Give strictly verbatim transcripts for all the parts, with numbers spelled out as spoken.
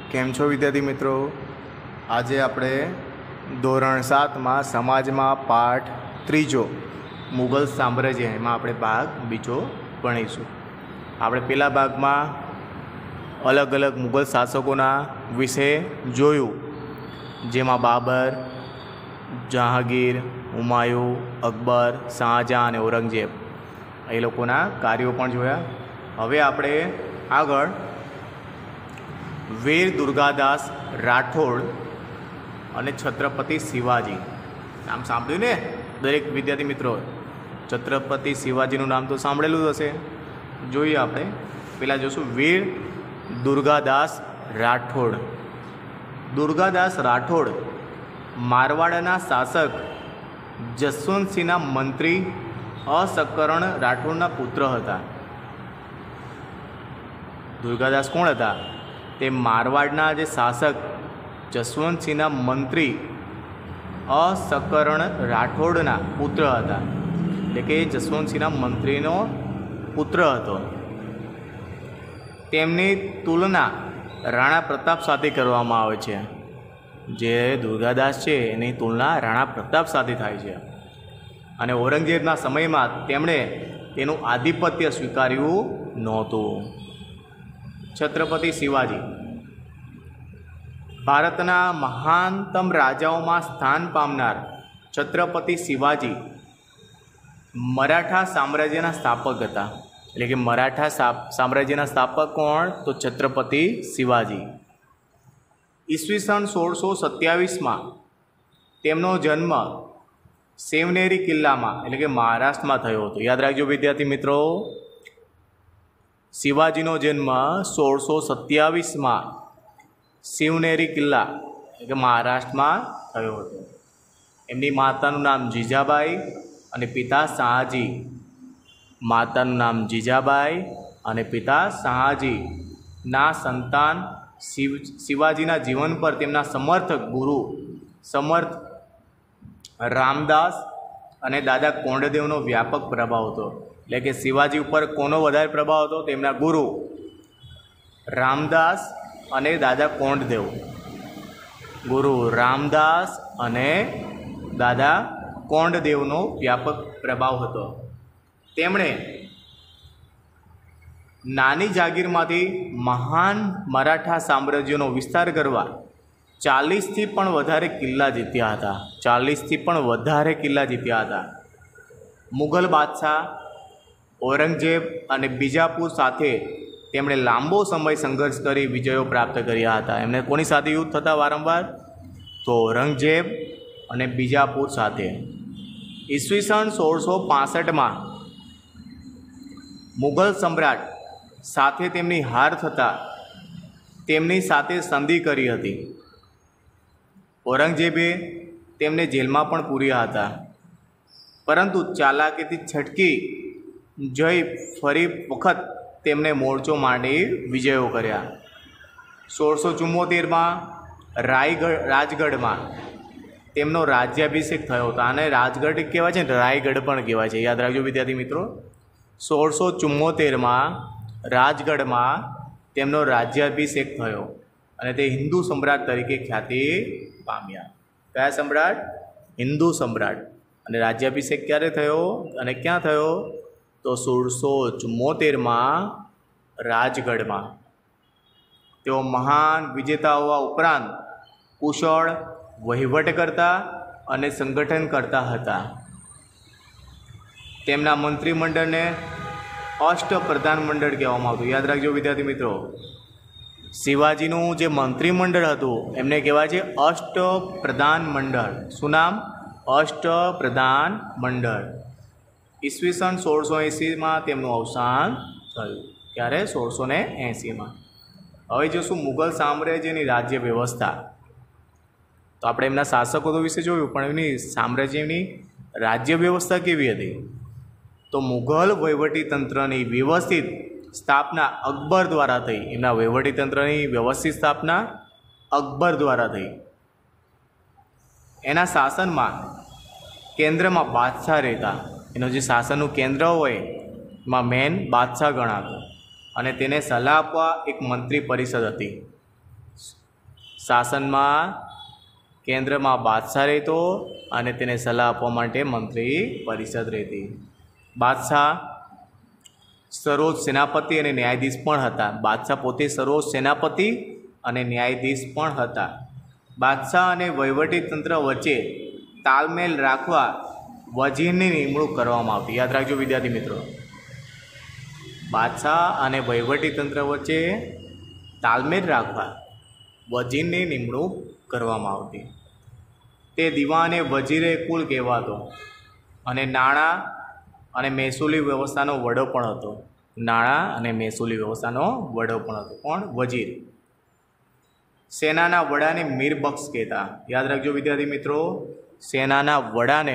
કેમ છો વિદ્યાર્થી મિત્રો? આજે આપણે ધોરણ સાતમાં સમાજમાં પાઠ ત્રીજો મુગલ સામ્રાજ્ય એમાં આપણે ભાગ બીજો ભણીશું. આપણે પહેલા ભાગમાં અલગ અલગ મુગલ શાસકોના વિશે જોયું, જેમાં બાબર, જહાંગીર, હુમાયુ, અકબર, શાહજહાં અને ઔરંગઝેબ એ લોકોના કાર્યો પણ જોયા. હવે આપણે આગળ વીર દુર્ગાદાસ રાઠોડ અને છત્રપતિ શિવાજી નામ સાંભળ્યું ને દરેક વિદ્યાર્થી મિત્રો? છત્રપતિ શિવાજીનું નામ તો સાંભળેલું જ હશે. જોઈએ આપણે પહેલાં જોશું વીર દુર્ગાદાસ રાઠોડ. દુર્ગાદાસ રાઠોડ મારવાડના શાસક જસવંતસિંહના મંત્રી અસકરણ રાઠોડના પુત્ર હતા. દુર્ગાદાસ કોણ હતા? તે મારવાડના જે શાસક જસવંતસિંહના મંત્રી અસકરણ રાઠોડના પુત્ર હતા. એટલે કે જસવંતસિંહના મંત્રીનો પુત્ર હતો. તેમની તુલના રાણા પ્રતાપ સાથે કરવામાં આવે છે. જે દુર્ગાદાસ છે એની તુલના રાણા પ્રતાપ સાથે થાય છે. અને ઔરંગઝેબના સમયમાં તેમણે તેનું આધિપત્ય સ્વીકાર્યું નહોતું. છત્રપતિ શિવાજી ભારતના મહાનતમ રાજાઓમાં સ્થાન પામનાર છત્રપતિ શિવાજી મરાઠા સામ્રાજ્યના સ્થાપક હતા. એટલે કે મરાઠા સામ્રાજ્યના સ્થાપક કોણ? તો છત્રપતિ શિવાજી. ઈસવીસન સોળસો સત્યાવીસમાં તેમનો જન્મ સેવનેરી કિલ્લામાં એટલે કે મહારાષ્ટ્રમાં થયો હતો. યાદ રાખજો વિદ્યાર્થી મિત્રો, શિવાજીનો જન્મ સોળસો સત્યાવીસમાં શિવનેરી કિલ્લા એટલે કે મહારાષ્ટ્રમાં થયો હતો. એમની માતાનું નામ જીજાબાઈ અને પિતા શાહજી. માતાનું નામ જીજાબાઈ અને પિતા શાહજી ના સંતાન શિવ શિવાજીના જીવન પર તેમના સમર્થક ગુરુ સમર્થ રામદાસ અને દાદા કોંડદેવનો વ્યાપક પ્રભાવ હતો. એટલે કે શિવાજી ઉપર કોનો વધારે પ્રભાવ હતો? તેમના ગુરુ રામદાસ અને દાદા કોંડદેવ. ગુરુ રામદાસ અને દાદા કોંડદેવનો વ્યાપક પ્રભાવ હતો. તેમણે નાની જાગીરમાંથી મહાન મરાઠા સામ્રાજ્યનો વિસ્તાર કરવા ચાલીસથી પણ વધારે કિલ્લા જીત્યા હતા. ચાલીસથી પણ વધારે કિલ્લા જીત્યા હતા. મુઘલ બાદશાહ ઔરંગઝેબ અને બીજાપુર સાથે તેમણે લાંબો સમય સંઘર્ષ કરી વિજયો પ્રાપ્ત કર્યા હતા. એમને કોની સાથે યુદ્ધ થતા વારંવાર? તો ઔરંગઝેબ અને બીજાપુર સાથે. ઈસવીસન સોળસો પાસઠમાં મુઘલ સમ્રાટ સાથે તેમની હાર થતાં તેમની સાથે સંધિ કરી હતી. ઔરંગઝેબે તેમને જેલમાં પણ પૂર્યા હતા, પરંતુ ચાલાકીથી છટકી જઈ ફરી વખત તેમને મોરચો માંડી વિજયો કર્યા. સોળસો ચુમ્મોતેરમાં રાયગઢ રાજગઢમાં તેમનો રાજ્યાભિષેક થયો હતો. આને રાજગઢ કહેવાય છે ને રાયગઢ પણ કહેવાય છે. યાદ રાખજો વિદ્યાર્થી મિત્રો, સોળસો ચુમ્મોતેરમાં રાજગઢમાં તેમનો રાજ્યાભિષેક થયો અને તે હિન્દુ સમ્રાટ તરીકે ખ્યાતિ પામ્યા. કયા સમ્રાટ? હિન્દુ સમ્રાટ. અને રાજ્યાભિષેક ક્યારે થયો અને ક્યાં થયો? તો સોળસો ચુમ્મોતેરમાં રાજગઢમાં. તેઓ મહાન વિજેતા હોવા ઉપરાંત કુશળ વહીવટકર્તા અને સંગઠન કરતા હતા. તેમના મંત્રીમંડળને અષ્ટ પ્રધાનમંડળ કહેવામાં આવતું. યાદ રાખજો વિદ્યાર્થી મિત્રો, શિવાજીનું જે મંત્રીમંડળ હતું એમને કહેવાય છે અષ્ટ પ્રધાન મંડળ. શું નામ? અષ્ટ પ્રધાન મંડળ. ઈસવીસન સોળસો એંસીમાં તેમનું અવસાન થયું. ક્યારે? સોળસો ને એંસીમાં. હવે જોશું મુઘલ સામ્રાજ્યની રાજ્ય વ્યવસ્થા. તો આપણે એમના શાસકો તો વિશે જોયું, પણ એમની સામ્રાજ્યની રાજ્ય વ્યવસ્થા કેવી હતી? તો મુઘલ વહીવટીતંત્રની વ્યવસ્થિત સ્થાપના અકબર દ્વારા થઈ. એમના વહીવટીતંત્રની વ્યવસ્થિત સ્થાપના અકબર દ્વારા થઈ. એના શાસનમાં કેન્દ્રમાં બાદશાહ રહેતા. એનું જે શાસનનું કેન્દ્ર હોય એમાં મેન બાદશાહ ગણાતો અને તેને સલાહ આપવા એક મંત્રી પરિષદ હતી. શાસનમાં કેન્દ્રમાં બાદશાહ રહેતો અને તેને સલાહ આપવા માટે મંત્રી પરિષદ રહેતી. બાદશાહ સર્વોચ્ચ સેનાપતિ અને ન્યાયાધીશ પણ હતા. બાદશાહ પોતે સર્વોચ્ચ સેનાપતિ અને ન્યાયાધીશ પણ હતા. બાદશાહ અને વહીવટી તંત્ર વચ્ચે તાલમેલ રાખવા વજીરની નિમણૂક કરવામાં આવતી. યાદ રાખજો વિદ્યાર્થી મિત્રો, બાદશાહ અને વહીવટી તંત્ર વચ્ચે તાલમેલ રાખવા વજીરની નિમણૂક કરવામાં આવતી. તે દિવાને વજીરે કુલ કહેવાતો અને નાણાં અને મહેસૂલી વ્યવસ્થાનો વડો પણ હતો. નાણાં અને મહેસૂલી વ્યવસ્થાનો વડો પણ હતો. કોણ? વજીર. સેનાના વડાને મીરબક્ષ કહેતા. યાદ રાખજો વિદ્યાર્થી મિત્રો, સેનાના વડાને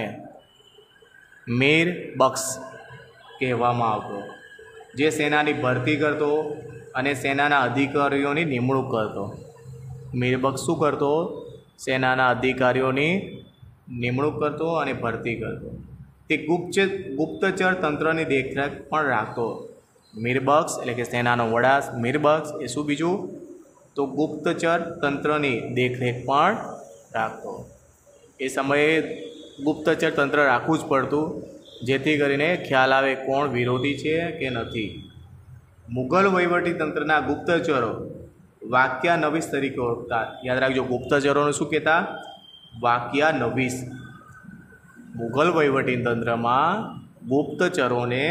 મીરબક્ષ કહેવામાં આવતો, જે સેનાની ભરતી કરતો અને સેનાના અધિકારીઓની નિમણૂક કરતો. મીરબક્ષ શું કરતો? સેનાના અધિકારીઓની નિમણૂક કરતો અને ભરતી કરતો. તે ગુપ્ત ગુપ્તચર તંત્રની દેખરેખ પણ રાખતો. મીરબક્ષ એટલે કે સેનાનો વડા મીરબક્ષ એ શું બીજું તો ગુપ્તચર તંત્રની દેખરેખ પણ રાખતો. એ સમયે ગુપ્તચર તંત્ર રાખવું જ પડતું, જેથી કરીને ખ્યાલ આવે કોણ વિરોધી છે કે નથી. મુઘલ વહીવટી તંત્રના ગુપ્તચરો વાક્યાનવીસ તરીકે ઓળખતા. યાદ રાખજો, ગુપ્તચરોને શું કહેતા? વાક્યાનવીસ. મુઘલ વહીવટી તંત્રમાં ગુપ્તચરોને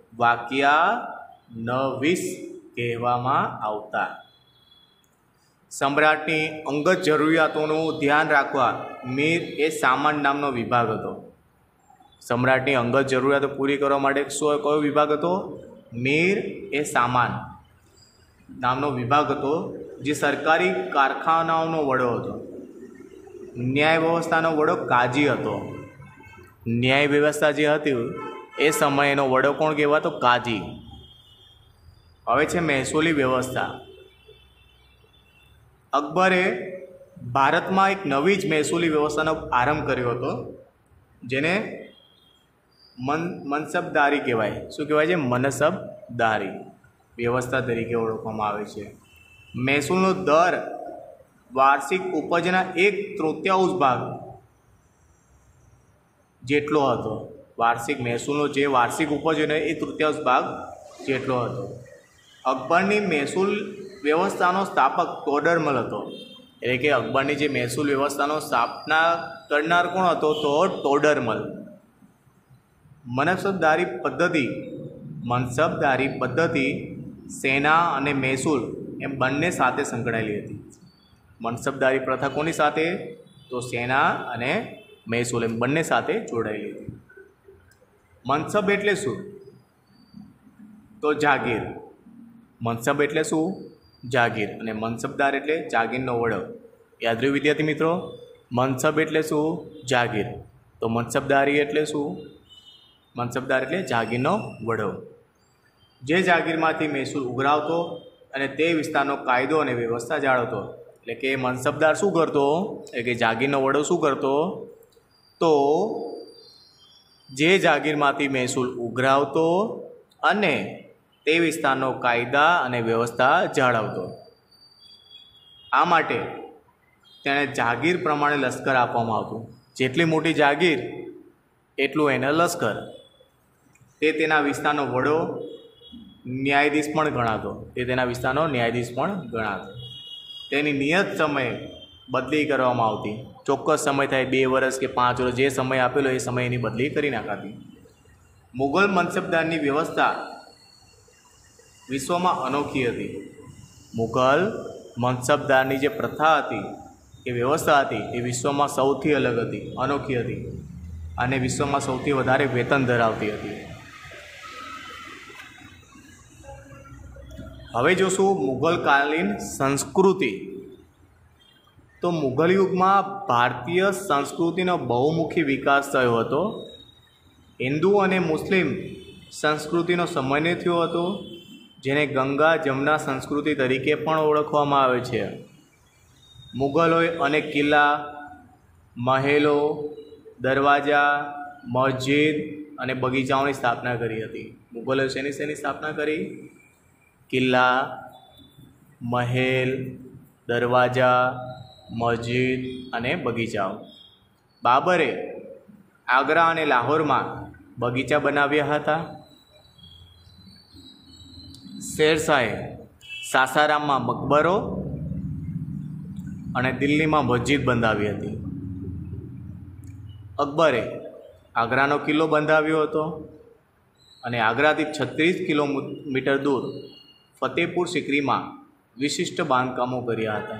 વાક્યાનવીસ કહેવામાં આવતા. સમ્રાટની અંગત જરૂરિયાતોનું ધ્યાન રાખવા મીર એ સામાન નામનો વિભાગ હતો. સમ્રાટની અંગત જરૂરિયાતો પૂરી કરવા માટે શું કયો વિભાગ હતો? મીર એ સામાન નામનો વિભાગ હતો, જે સરકારી કારખાનાઓનો વડો હતો. ન્યાય વ્યવસ્થાનો વડો કાજી હતો. ન્યાય વ્યવસ્થા જે હતી એ સમયનો વડો કોણ કહેવાતો? કાજી. હવે છે મહેસૂલી વ્યવસ્થા. અકબરે ભારતમાં એક નવી જ મહેસૂલી વ્યવસ્થાનો આરંભ કર્યો હતો, જેને મન મનસબદારી કહેવાય. શું કહેવાય છે? મનસબદારી વ્યવસ્થા તરીકે ઓળખવામાં આવે છે. મહેસૂલનો દર વાર્ષિક ઉપજના એક તૃતીયાંશ ભાગ જેટલો હતો. વાર્ષિક મહેસૂલનો જે વાર્ષિક ઉપજ ને એ તૃતીયાંશ ભાગ જેટલો હતો. અકબરની મહેસૂલ વ્યવસ્થાનો સ્થાપક ટોડરમલ હતો. એટલે કે અકબરની જે મહેસૂલ વ્યવસ્થાનો સ્થાપના કરનાર કોણ હતો? તો ટોડરમલ. મનસબદારી પદ્ધતિ મનસબદારી પદ્ધતિ સેના અને મહેસૂલ એમ બંને સાથે સંકળાયેલી હતી. મનસબદારી પ્રથા કોની સાથે? તો સેના અને મહેસૂલ એમ બંને સાથે જોડાયેલી હતી. મનસબ એટલે શું? તો જાગીર. મનસબ એટલે શું? જાગીર. અને મનસબદાર એટલે જાગીરનો વડો. યાદ રહ્યું વિદ્યાર્થી મિત્રો? મનસબ એટલે શું? જાગીર. તો મનસબદારી એટલે શું? મનસબદાર એટલે જાગીરનો વડો, જે જાગીરમાંથી મહેસૂલ ઉઘરાવતો અને તે વિસ્તારનો કાયદો અને વ્યવસ્થા જાળવતો. એટલે કે મનસબદાર શું કરતો? એટલે કે જાગીરનો વડો શું કરતો? તો જે જાગીરમાંથી મહેસૂલ ઉઘરાવતો અને તે વિસ્તારનો કાયદા અને વ્યવસ્થા જાળવતો. આ માટે તેણે જાગીર પ્રમાણે લશ્કર આપવામાં આવતું. જેટલી મોટી જાગીર એટલું એને લશ્કર. તે તેના વિસ્તારનો વડો ન્યાયાધીશ પણ ગણાતો. તે તેના વિસ્તારનો ન્યાયાધીશ પણ ગણાતો. તેની નિયત સમયે બદલી કરવામાં આવતી. ચોક્કસ સમય થાય, બે વર્ષ કે પાંચ વર્ષ, જે સમય આપેલો એ સમય એની બદલી કરી નાખાતી. મુઘલ મનસબદારની વ્યવસ્થા વિશ્વમાં અનોખી હતી. મુઘલ મનસબદારની જે પ્રથા હતી, એ વ્યવસ્થા હતી, એ વિશ્વમાં સૌથી અલગ હતી, અનોખી હતી અને વિશ્વમાં સૌથી વધારે વેતન ધરાવતી હતી. હવે જોશું મુઘલકાલીન સંસ્કૃતિ. તો મુઘલ યુગમાં ભારતીય સંસ્કૃતિનો બહુમુખી વિકાસ થયો હતો. હિન્દુ અને મુસ્લિમ સંસ્કૃતિનો સમન્વય થયો હતો, જેને ગંગા જમના સંસ્કૃતિ તરીકે પણ ઓળખવામાં આવે છે. મુઘલોએ અનેક કિલ્લા, મહેલો, દરવાજા, મસ્જિદ અને બગીચાઓની સ્થાપના કરી હતી. મુઘલોએ શેની શેની સ્થાપના કરી? કિલ્લા, મહેલ, દરવાજા, મસ્જિદ અને બગીચાઓ. બાબરે આગ્રા અને લાહોરમાં બગીચા બનાવ્યા હતા. શેરશાહે સાસારામમાં મકબરો અને દિલ્હીમાં મસ્જિદ બંધાવી હતી. અકબરે આગ્રાનો કિલ્લો બંધાવ્યો હતો અને આગ્રાથી છત્રીસ કિલોમીટર દૂર ફતેહપુર સિકરીમાં વિશિષ્ટ બાંધકામો કર્યા હતા,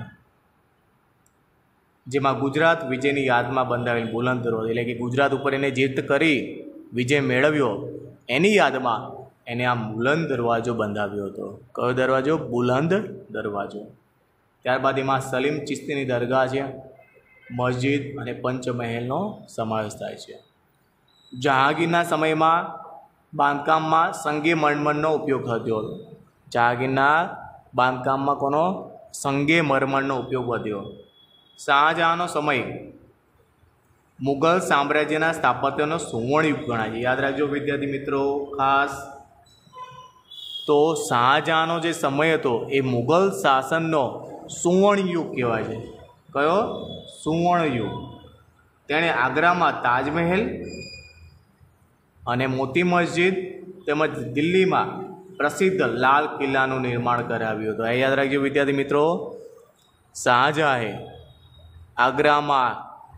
જેમાં ગુજરાત વિજયની યાદમાં બંધાવેલ બુલંદ દરવાજો, એટલે કે ગુજરાત ઉપર એને જીત કરી વિજય મેળવ્યો એની યાદમાં એને આ બુલંદ દરવાજો બંધાવ્યો હતો. કયો દરવાજો? બુલંદ દરવાજો. ત્યારબાદ એમાં સલીમ ચિશ્તીની દરગાહ છે, મસ્જિદ અને પંચમહેલનો સમાવેશ થાય છે. જહાંગીરના સમયમાં બાંધકામમાં સંગે મરમરનો ઉપયોગ થતો હતો. જહાંગીરના બાંધકામમાં કોનો? સંગે મરમરનો ઉપયોગ વધ્યો. શાહજહાંનો સમય મુગલ સામ્રાજ્યના સ્થાપત્યનો સુવર્ણયુગ ગણાય છે. યાદ રાખજો વિદ્યાર્થી મિત્રો ખાસ. તો શાહજહાંનો જે સમય હતો એ મુગલ શાસનનો સુવર્ણયુગ કહેવાય છે. કયો? સુવર્ણયુગ. તેણે આગ્રામાં તાજમહેલ અને મોતી મસ્જિદ તેમજ દિલ્હીમાં પ્રસિદ્ધ લાલ કિલ્લાનું નિર્માણ કરાવ્યું હતું. એ યાદ રાખજો વિદ્યાર્થી મિત્રો, શાહજહાંએ આગ્રામાં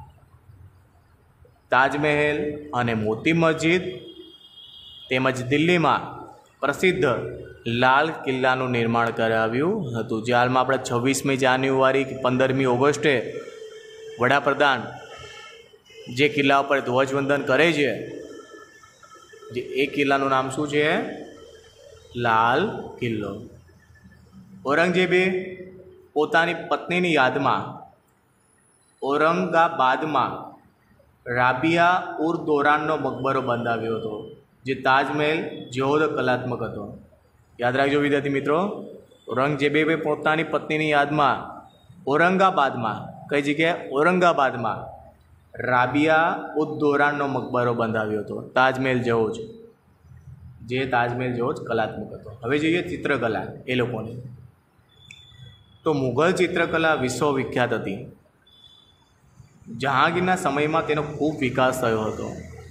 તાજમહેલ અને મોતી મસ્જિદ તેમજ દિલ્હીમાં પ્રસિદ્ધ લાલ કિલ્લાનું નિર્માણ કરાવ્યું હતું. જે હાલમાં આપણે છવ્વીસમી જાન્યુઆરી કે પંદરમી ઓગસ્ટે વડાપ્રધાન જે કિલ્લા ઉપર ધ્વજવંદન કરે છે, જે એ કિલ્લાનું નામ શું છે? લાલ કિલ્લો. ઔરંગઝેબે પોતાની પત્નીની યાદમાં ઔરંગાબાદમાં રાબિયા ઉર દૌરાનનો મકબરો બંધાવ્યો હતો, જે તાજમહેલ જેવો જ કલાત્મક હતો. યાદ રાખજો વિદ્યાર્થી મિત્રો, ઔરંગઝેબે પોતાની પત્નીની યાદમાં ઔરંગાબાદમાં, કઈ જગ્યાએ? ઔરંગાબાદમાં રાબિયા ઉદ દૌરાનનો મકબરો બંધાવ્યો હતો, તાજમહેલ જેવો જ, જે તાજમહેલ જેવો જ કલાત્મક હતો. હવે જોઈએ ચિત્રકલા એ લોકોની. તો મુઘલ ચિત્રકલા વિશ્વવિખ્યાત હતી. જહાંગીરના સમયમાં તેનો ખૂબ વિકાસ થયો હતો.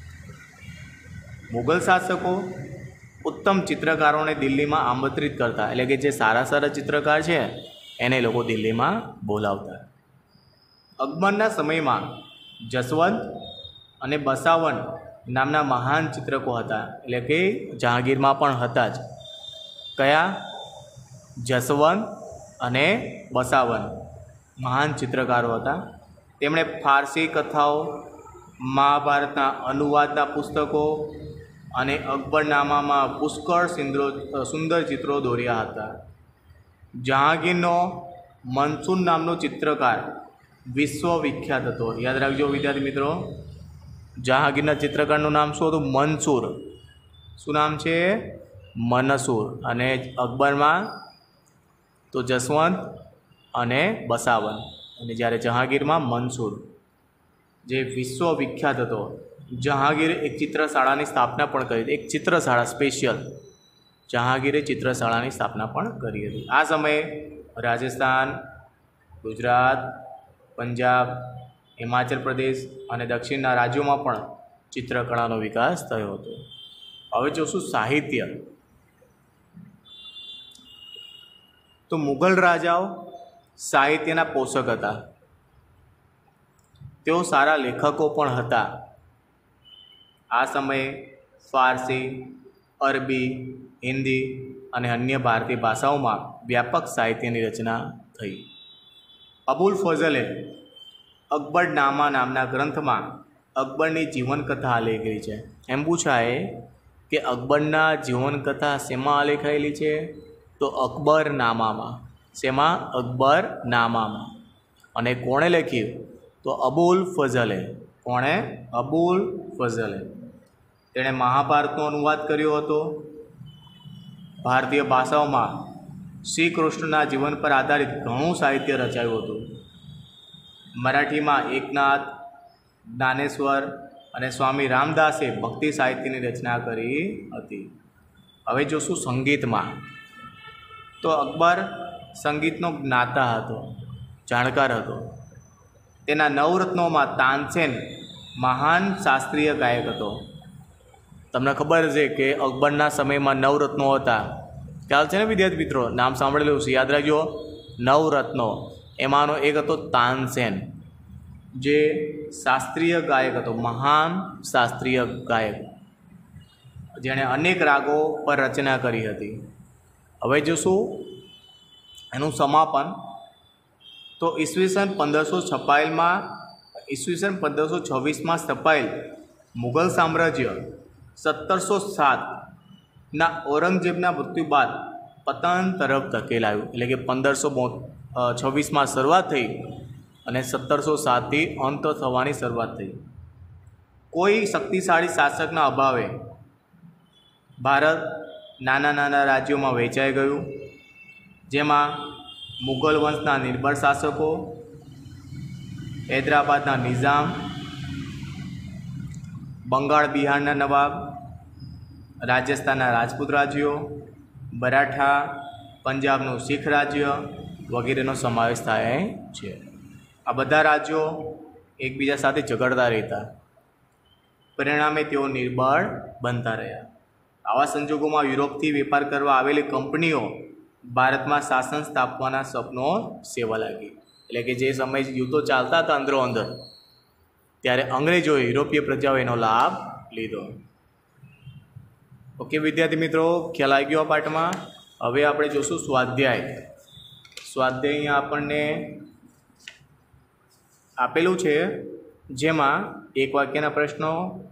મુઘલ શાસકો ઉત્તમ ચિત્રકારોને દિલ્હીમાં આમંત્રિત કરતા, એટલે કે જે સારા સારા ચિત્રકાર છે એને લોકો દિલ્હીમાં બોલાવતા. અકબરના સમયમાં જસવંત અને બસાવન નામના મહાન ચિત્રકો હતા, એટલે કે જહાંગીરમાં પણ હતા જ. કયા? જસવંત અને બસાવન મહાન ચિત્રકારો હતા. તેમણે ફારસી કથાઓ, મહાભારતના અનુવાદના પુસ્તકો અને અકબરનામામાં પુષ્કળ સિંદ્રો સુંદર ચિત્રો દોર્યા હતા. જહાંગીરનો મનસૂર નામનો ચિત્રકાર વિશ્વવિખ્યાત હતો. યાદ રાખજો વિદ્યાર્થી મિત્રો, જહાંગીરના ચિત્રકારનું નામ શું હતું? મનસૂર. શું નામ છે? મનસૂર. અને અકબરમાં તો જસવંત અને બસાવન, અને જ્યારે જહાંગીરમાં મનસૂર, જે વિશ્વવિખ્યાત હતો. જહાંગીરે એક ચિત્રશાળાની સ્થાપના પણ કરી હતી, એક ચિત્રશાળા સ્પેશિયલ જહાંગીરે ચિત્રશાળાની સ્થાપના પણ કરી હતી. આ સમયે રાજસ્થાન, ગુજરાત, પંજાબ, હિમાચલ પ્રદેશ અને દક્ષિણના રાજ્યોમાં પણ ચિત્રકળાનો વિકાસ થયો હતો. હવે જોશું સાહિત્ય. તો મુઘલ રાજાઓ સાહિત્યના પોષક હતા. તેઓ સારા લેખકો પણ હતા. આ સમયે ફારસી, અરબી, હિન્દી અને અન્ય ભારતીય ભાષાઓમાં વ્યાપક સાહિત્યની રચના થઈ. અબુલ ફઝલે અકબરનામા નામના ગ્રંથમાં અકબરની જીવનકથા આલેખેલી છે. એમ પૂછાય કે અકબરના જીવનકથા શેમાં આલેખાયેલી છે? તો અકબરનામામાં. શેમાં? અકબરનામામાં. અને કોણે લખ્યું? તો અબુલ ફઝલે. કોણે? અબુલ ફઝલે. તેણે મહાભારતનો અનુવાદ કર્યો હતો. ભારતીય ભાષાઓમાં શ્રી કૃષ્ણના જીવન પર આધારિત ઘણું સાહિત્ય રચાયું હતું. મરાઠીમાં એકનાથ, જ્ઞાનેશ્વર અને સ્વામી રામદાસે ભક્તિ સાહિત્યની રચના કરી હતી. હવે જોશું સંગીતમાં. તો અકબર સંગીતનો જ્ઞાતા હતો, જાણકાર હતો. તેના નવરત્નોમાં તાનસેન મહાન શાસ્ત્રીય ગાયક હતો. તમને ખબર છે કે અકબરના સમયમાં નવરત્નો હતા. ખ્યાલ છે ને વિદ્યાર્થી મિત્રો? નામ સાંભળેલું છે, યાદ રાખજો. નવરત્નો એમાંનો એક હતો તાનસેન, જે શાસ્ત્રીય ગાયક હતો, મહાન શાસ્ત્રીય ગાયક, જેણે અનેક રાગો પર રચના કરી હતી. હવે જોશું એનું સમાપન. તો ઈસવીસન પંદરસો છપ્પાયેલમાં ઈસવીસન પંદરસો છવ્વીસમાં સ્થપાયેલ મુઘલ સામ્રાજ્ય સત્તરસો સાતના ઔરંગઝેબના મૃત્યુ બાદ પતન તરફ ધકેલાયું. એટલે કે પંદરસો છવ્વીસમાં શરૂઆત થઈ અને સત્તરસો સાતથી અંત થવાની શરૂઆત થઈ. કોઈ શક્તિશાળી શાસકના અભાવે ભારત નાના નાના રાજ્યોમાં વહેંચાઈ ગયું, જેમાં મુઘલ વંશના નિર્બળ શાસકો, હૈદરાબાદના નિઝામ, બંગાળ બિહારના નવાબ, રાજસ્થાનના રાજપૂત રાજ્યો, મરાઠા, પંજાબનું શીખ રાજ્ય વગેરેનો સમાવેશ થાય છે. આ બધા રાજ્યો એકબીજા સાથે ઝઘડતા રહેતા, પરિણામે તેઓ નિર્બળ બનતા રહ્યા. આવા સંજોગોમાં યુરોપથી વેપાર કરવા આવેલી કંપનીઓ ભારતમાં શાસન સ્થાપવાના સપનો સેવા લાગી. એટલે કે જે સમય યુદ્ધો ચાલતા હતા અંદરો અંદર, ત્યારે અંગ્રેજોએ યુરોપીય પ્રજાઓ એનો લાભ લીધો. ઓકે વિદ્યાર્થી મિત્રો, ખ્યાલ આવી ગયો આ પાઠમાં. હવે આપણે જોશું સ્વાધ્યાય. સ્વાધ્યાય અહીંયા આપણને આપેલું છે, જેમાં એક વાક્યના પ્રશ્નો,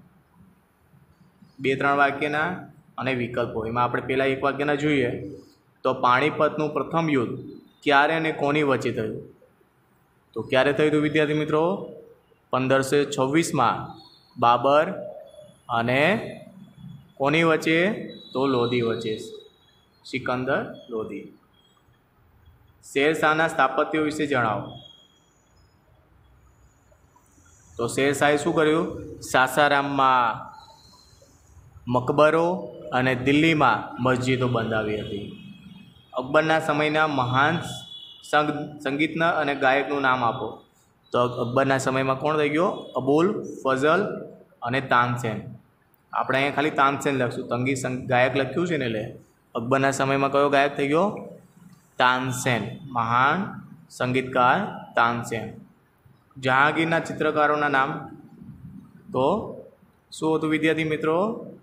બે ત્રણ વાક્યના અને વિકલ્પો. એમાં આપણે પહેલાં એક વાક્યના જોઈએ તો પાણીપતનું પ્રથમ યુદ્ધ ક્યારે અને કોની વચ્ચે થયું? તો ક્યારે થયું હતું વિદ્યાર્થી મિત્રો? પંદરસો છવ્વીસમાં બાબર અને કોની વચ્ચે? તો લોધી વચ્ચે, સિકંદર લોધી. શેરશાહના સ્થાપત્યો વિશે જણાવો. તો શેરશાહે શું કર્યું? સાસારામમાં મકબરો અને દિલ્હીમાં મસ્જિદો બંધાવી હતી. અકબરના સમયના મહાન સંગીતના અને ગાયકનું નામ આપો. તો અકબરના સમયમાં કોણ થઈ ગયો? અબુલ ફઝલ અને તાનસેન. આપણે અહીંયા ખાલી તાનસેન લખશું, તંગી ગાયક લખ્યું છે ને, એટલે અકબરના સમયમાં કયો ગાયક થઈ ગયો? તાનસેન, મહાન સંગીતકાર તાનસેન. જહાંગીરના ચિત્રકારોના નામ. તો શું હતું વિદ્યાર્થી મિત્રો?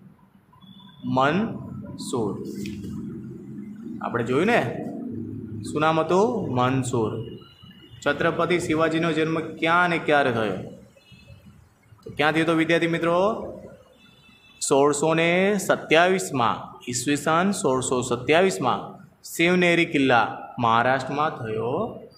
મનસૂર. આપણે જોયું ને, શું નામ હતું? મનસૂર. છત્રપતિ શિવાજીનો જન્મ ક્યાં અને ક્યારે થયો? તો ક્યાં થયો તો વિદ્યાર્થી મિત્રો? સોળસો ને સત્યાવીસમાં, ઈસવીસન સોળસો સત્યાવીસમાં શિવનેરી કિલ્લા મહારાષ્ટ્રમાં થયો.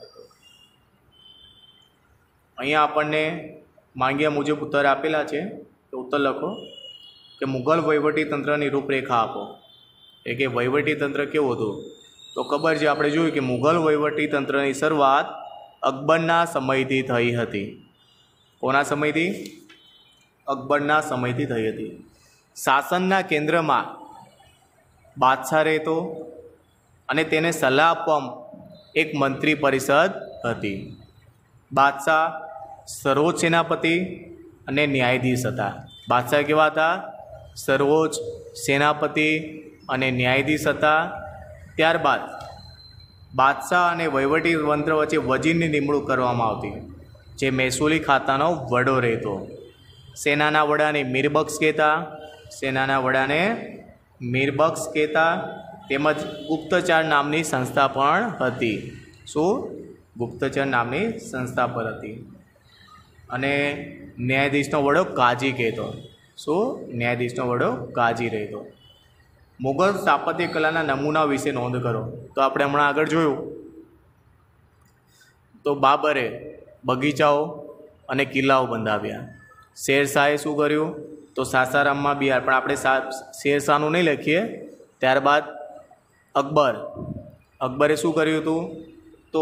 અહીંયા આપણને માંગ્યા મુજબ ઉત્તર આપેલા છે, તો ઉત્તર લખો કે મુઘલ વહીવટીતંત્રની રૂપરેખા આપો. એ કે વહીવટીતંત્ર કેવું હતું? તો ખબર છે, આપણે જોયું કે મુઘલ વહીવટીતંત્રની શરૂઆત અકબરના સમયથી થઈ હતી. કોના સમયથી? અકબરના સમયથી થઈ હતી. શાસનના કેન્દ્રમાં બાદશાહ રહેતો અને તેને સલાહ આપવા એક મંત્રી પરિષદ હતી. બાદશાહ સર્વોચ્ચ સેનાપતિ અને ન્યાયાધીશ હતા. બાદશાહ કેવા હતા? સર્વોચ્ચ સેનાપતિ અને ન્યાયાધીશ હતા. ત્યારબાદ બાદશાહ અને વહીવટી તંત્ર વચ્ચે વજીરની નિમણૂક કરવામાં આવતી, જે મહેસૂલી ખાતાનો વડો રહેતો. સેનાના વડાને મીરબક્ષ કહેતા, સેનાના વડાને મીરબક્ષ કહેતા. તેમજ ગુપ્તચર નામની સંસ્થા પણ હતી. શું? ગુપ્તચર નામની સંસ્થા પર હતી. અને ન્યાયાધીશનો વડો કાજી કહેતો. શું? ન્યાયાધીશનો વડો કાજી રહેતો. મુઘલ સ્થાપત્ય કલાના નમૂના વિશે નોંધ કરો. તો આપણે હમણાં આગળ જોયું, તો બાબરે બગીચાઓ અને કિલ્લાઓ બંધાવ્યા. શેરશાહે શું કર્યું? તો સાસારામમાં બિહાર, પણ આપણે શેરશાહનું નહીં લખીએ. ત્યારબાદ અકબર અકબરે શું કર્યું હતું? તો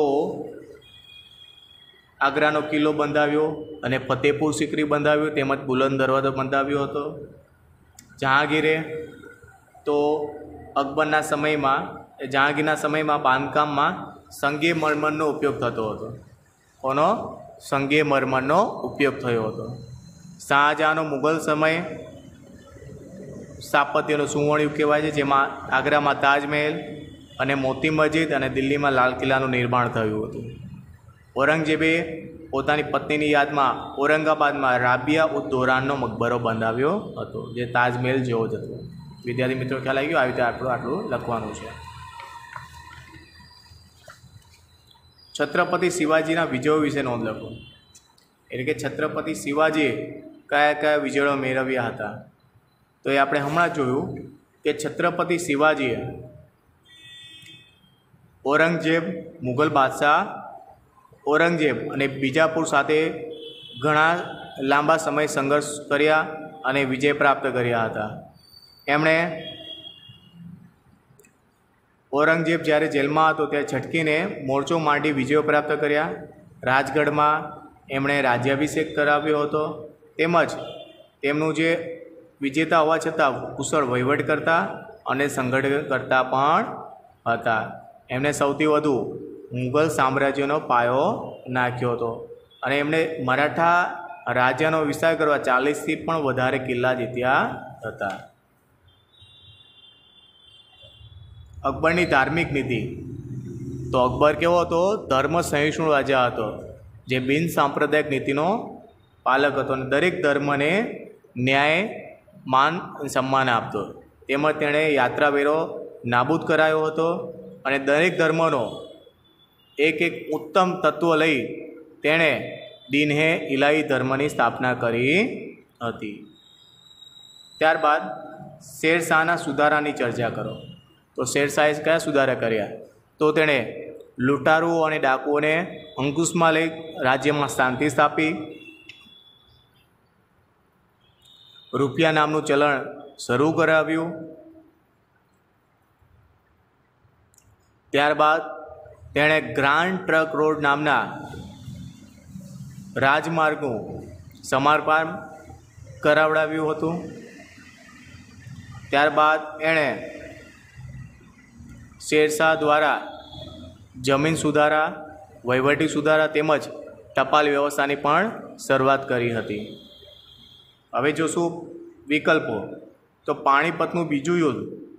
આગ્રાનો કિલ્લો બંધાવ્યો અને ફતેહપુર સિકરી બંધાવ્યો, તેમજ બુલંદ દરવાજો બંધાવ્યો હતો. જહાંગીરે તો અકબરના સમયમાં, જહાંગીરના સમયમાં બાંધકામમાં સંગે મરમરનો ઉપયોગ થતો હતો. કોનો? સંગેમરમરનો ઉપયોગ થયો હતો. શાહજહાંનો મુગલ સમય સ્થાપત્યનો સુવર્ણ યુગ કહેવાય છે, જેમાં આગ્રામાં તાજમહેલ અને મોતી મસ્જિદ અને દિલ્હીમાં લાલ કિલ્લાનું નિર્માણ થયું હતું. ઔરંગઝેબે પોતાની પત્નીની યાદમાં ઔરંગાબાદમાં રાબિયા ઉદ દૌરાનનો મકબરો બંધાવ્યો હતો, જે તાજમહેલ જેવો જ હતો. વિદ્યાર્થી મિત્રો ખ્યાલ આવી ગયો? આવી રીતે આટલું આટલું લખવાનું છે. છત્રપતિ શિવાજીના વિજયો વિશે નોંધ લખો. એટલે કે છત્રપતિ શિવાજીએ કયા કયા વિજયો મેળવ્યા હતા? તો એ આપણે હમણાં જોયું કે છત્રપતિ શિવાજીએ ઔરંગઝેબ, મુગલ બાદશાહ ઔરંગઝેબ અને બીજાપુર સાથે ઘણા લાંબા સમય સંઘર્ષ કર્યા અને વિજય પ્રાપ્ત કર્યા હતા. એમણે ઔરંગઝેબ જ્યારે જેલમાં હતો ત્યારે છટકીને મોરચો માંડી વિજયો પ્રાપ્ત કર્યા. રાજગઢમાં એમણે રાજ્યાભિષેક કરાવ્યો હતો, તેમજ તેમનું જે વિજેતા હોવા છતાં કુશળ વહીવટ કરતા અને સંગઠન કરતા પણ હતા. એમણે સૌથી વધુ મુગલ સામ્રાજ્યનો પાયો નાખ્યો હતો અને એમણે મરાઠા રાજ્યનો વિસ્તાર કરવા ચાલીસથી પણ વધારે કિલ્લા જીત્યા હતા. અકબરની ધાર્મિક નીતિ. તો અકબર કેવો હતો? ધર્મ સહિષ્ણુ રાજા હતો, જે બિન સાંપ્રદાયિક નીતિનો પાલક હતો અને દરેક ધર્મને ન્યાય, માન સન્માન આપતો. તેમજ તેણે યાત્રાવેરો નાબૂદ કરાયો હતો અને દરેક ધર્મનો એક એક ઉત્તમ તત્વ લઈ તેણે દીન-એ ઇલાહી ધર્મની સ્થાપના કરી હતી. ત્યારબાદ શેરશાહના સુધારાની ચર્ચા કરો. તો શેરશાહે કયા સુધારા કર્યા? તો તેણે લૂંટારુઓ અને ડાકુઓને અંકુશમાં લઈ રાજ્યમાં શાંતિ સ્થાપી. રૂપિયા નામનું ચલણ શરૂ કરાવ્યું. ત્યારબાદ તેણે ગ્રાન્ડ ટ્રંક રોડ નામના રાજમાર્ગનું સમારકામ કરાવડાવ્યું હતું. ત્યારબાદ એણે શેરશાહ દ્વારા જમીન સુધારા, વહીવટી સુધારા તેમજ ટપાલ વ્યવસ્થાની પણ શરૂઆત કરી હતી. હવે જોશું વિકલ્પો. તો પાણીપતનું બીજું યુદ્ધ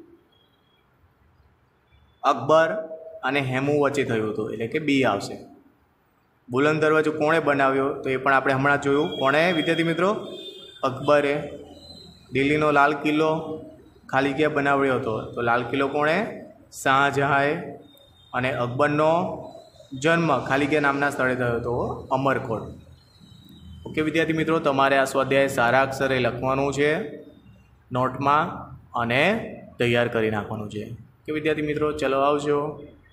અકબર અને હેમુ વચ્ચે થયું હતું, એટલે કે બી આવશે. બુલંદ દરવાજો કોણે બનાવ્યો? તો એ પણ આપણે હમણાં જોયું. કોણે વિદ્યાર્થી મિત્રો? અકબરે. દિલ્હીનો લાલ કિલ્લો ખાલી જગ્યા બનાવ્યો હતો, તો લાલ કિલ્લો કોણે? શાહજહાંએ. અને અકબરનો જન્મ ખાલી જગ્યા નામના સ્થળે થયો હતો, અમરકોટ. ઓકે વિદ્યાર્થી મિત્રો, તમારે આ સ્વાધ્યાય સારા અક્ષરે લખવાનું છે નોટમાં અને તૈયાર કરી નાખવાનું છે. કે વિદ્યાર્થી મિત્રો ચલો આવજો.